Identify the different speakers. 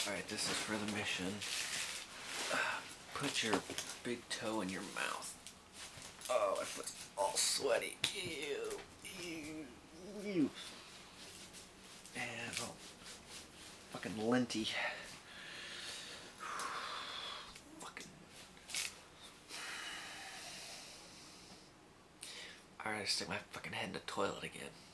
Speaker 1: Alright, this is for the mission. Put your big toe in your mouth. Oh, my foot's all sweaty. Ew. Ew. Ew. And all fucking linty. Fucking. Alright, I stick my fucking head in the toilet again.